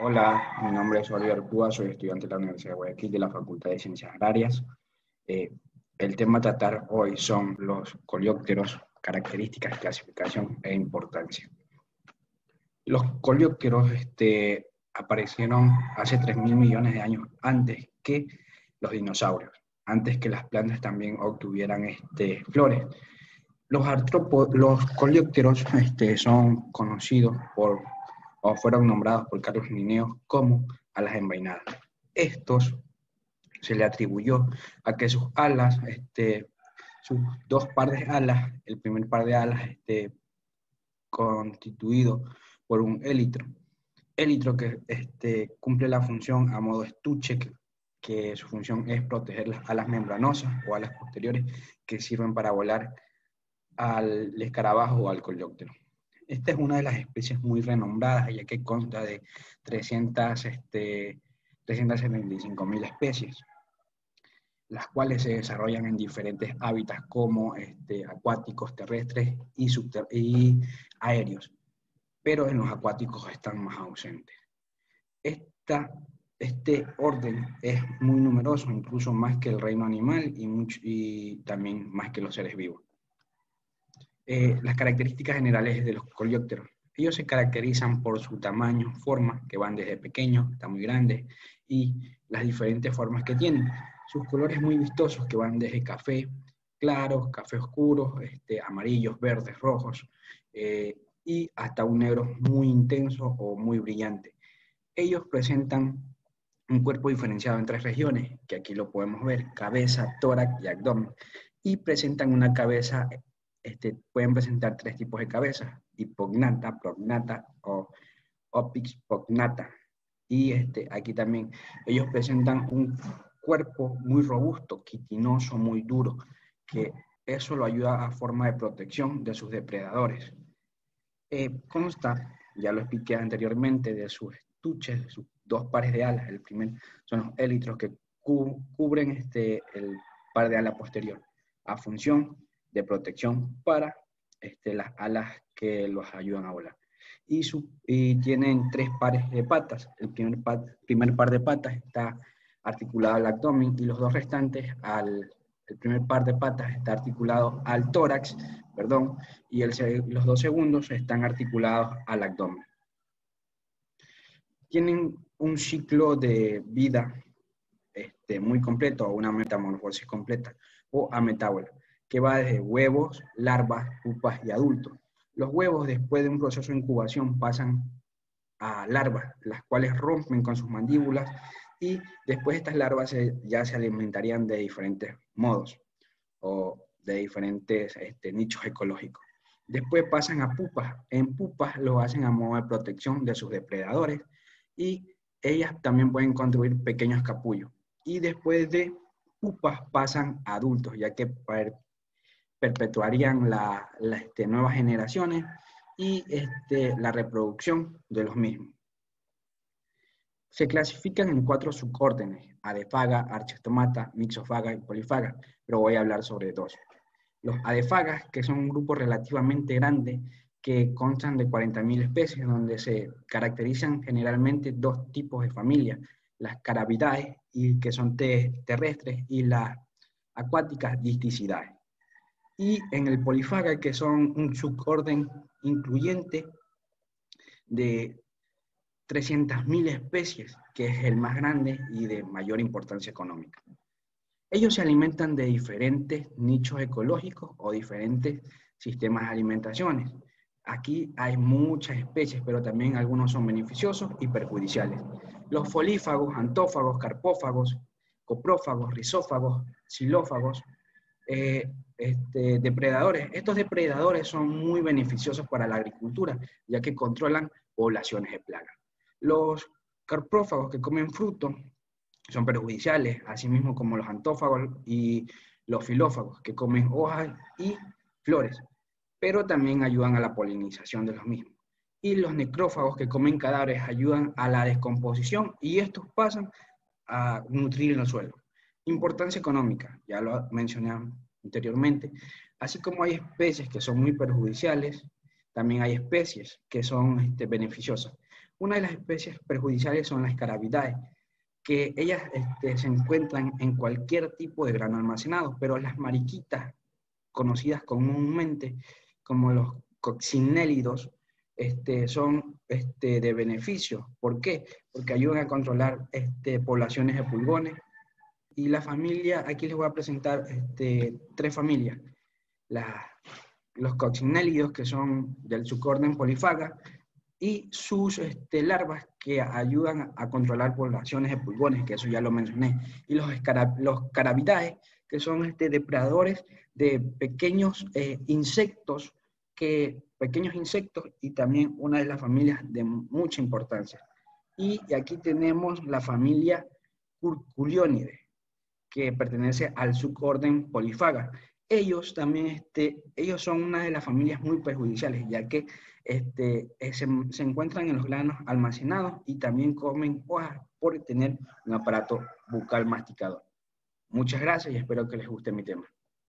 Hola, mi nombre es Oliver Cuba, soy estudiante de la Universidad de Guayaquil de la Facultad de Ciencias Agrarias. Eh, el tema a tratar hoy son los coleópteros, características, clasificación e importancia. Los coleópteros aparecieron hace 3.000 millones de años antes que los dinosaurios, antes que las plantas también obtuvieran flores. Los coleópteros son conocidos o fueron nombrados por Carlos Linneo como alas envainadas. Estos se le atribuyó a que sus alas, sus dos pares de alas, el primer par de alas constituido por un élitro que cumple la función a modo estuche, que su función es proteger las alas membranosas o alas posteriores que sirven para volar al escarabajo o al coleóptero. Esta es una de las especies muy renombradas, ya que consta de 375.000 especies, las cuales se desarrollan en diferentes hábitats como acuáticos, terrestres y aéreos, pero en los acuáticos están más ausentes. Este orden es muy numeroso, incluso más que el reino animal y también más que los seres vivos. Las características generales de los coleópteros. Ellos se caracterizan por su tamaño, forma, que van desde pequeños hasta muy grandes, y las diferentes formas que tienen. Sus colores muy vistosos, que van desde café claros, café oscuros, amarillos, verdes, rojos, y hasta un negro muy intenso o muy brillante. Ellos presentan un cuerpo diferenciado en 3 regiones, que aquí lo podemos ver: cabeza, tórax y abdomen, y presentan una cabeza. Pueden presentar 3 tipos de cabezas: hipognata, prognata o opixprognata. Y aquí también ellos presentan un cuerpo muy robusto, quitinoso, muy duro, que eso lo ayuda a forma de protección de sus depredadores. Consta, ya lo expliqué anteriormente, de sus estuches, de sus 2 pares de alas. El primer son los élitros que cubren el par de ala posterior, a función de protección para las alas que los ayudan a volar. Y tienen 3 pares de patas. El primer par de patas está articulado al abdomen, y los 2 restantes el primer par de patas está articulado al tórax, perdón, y los 2 segundos están articulados al abdomen. Tienen un ciclo de vida muy completo, o una metamorfosis completa, o ametábola, que va desde huevos, larvas, pupas y adultos. Los huevos, después de un proceso de incubación, pasan a larvas, las cuales rompen con sus mandíbulas, y después estas larvas ya se alimentarían de diferentes modos o de diferentes nichos ecológicos. Después pasan a pupas. En pupas lo hacen a modo de protección de sus depredadores, y ellas también pueden construir pequeños capullos. Y después de pupas pasan a adultos, ya que perpetuarían nuevas generaciones y la reproducción de los mismos. Se clasifican en 4 subórdenes: adefaga, archiostomata, mixofaga y polifaga, pero voy a hablar sobre 2. Los adefagas, que son un grupo relativamente grande, que constan de 40.000 especies, donde se caracterizan generalmente 2 tipos de familias: las Carabidae, que son terrestres, y las acuáticas, Disticidae. Y en el polifaga, que son un suborden incluyente de 300.000 especies, que es el más grande y de mayor importancia económica. Ellos se alimentan de diferentes nichos ecológicos o diferentes sistemas de alimentaciones. Aquí hay muchas especies, pero también algunos son beneficiosos y perjudiciales. Los folífagos, antófagos, carpófagos, coprófagos, rizófagos, xilófagos, depredadores. Estos depredadores son muy beneficiosos para la agricultura, ya que controlan poblaciones de plagas. Los carpófagos, que comen fruto, son perjudiciales, asimismo como los antófagos y los filófagos, que comen hojas y flores, pero también ayudan a la polinización de los mismos. Y los necrófagos, que comen cadáveres, ayudan a la descomposición, y estos pasan a nutrir el suelo. Importancia económica, ya lo mencioné anteriormente. Así como hay especies que son muy perjudiciales, también hay especies que son beneficiosas. Una de las especies perjudiciales son las Scarabidae, que ellas se encuentran en cualquier tipo de grano almacenado, pero las mariquitas, conocidas comúnmente como los coccinélidos, son de beneficio. ¿Por qué? Porque ayudan a controlar poblaciones de pulgones. Y la familia, aquí les voy a presentar tres familias. Los coccinélidos, que son del suborden Polyphaga, y sus larvas que ayudan a controlar poblaciones de pulgones, que eso ya lo mencioné, y los Carabidae, que son depredadores de pequeños insectos, y también una de las familias de mucha importancia. Y aquí tenemos la familia Curculionidae, que pertenece al suborden Polyphaga. Ellos también, ellos son una de las familias muy perjudiciales, ya que se encuentran en los granos almacenados y también comen hojas por tener un aparato bucal masticador. Muchas gracias y espero que les guste mi tema.